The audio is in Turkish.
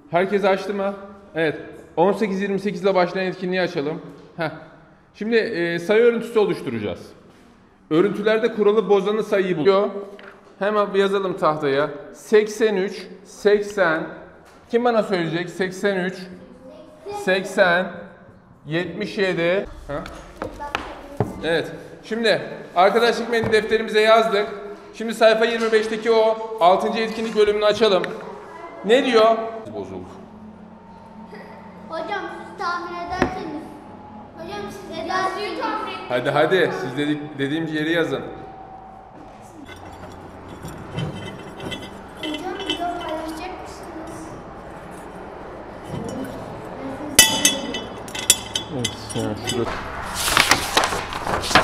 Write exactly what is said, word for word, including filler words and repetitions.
Herkes açtı mı? Evet. on sekiz yirmi sekiz ile başlayan etkinliği açalım. Heh. Şimdi e, sayı örüntüsü oluşturacağız. Örüntülerde kuralı bozanı sayıyı buluyor. Hemen yazalım tahtaya. seksen üç, seksen. Kim bana söyleyecek? seksen üç, seksen, yetmiş yedi. Ha? Evet. Şimdi arkadaşlık metni defterimize yazdık. Şimdi sayfa yirmi beşteki o altıncı etkinlik bölümünü açalım. Ne diyor? Bozuldu. Hocam siz tahmin ederseniz. Hocam siz ederseniz. tahmin edin. Hadi hadi siz dedik, dediğim yeri yazın. Hocam video paylaşacak mısınız? Evet, yani şurada.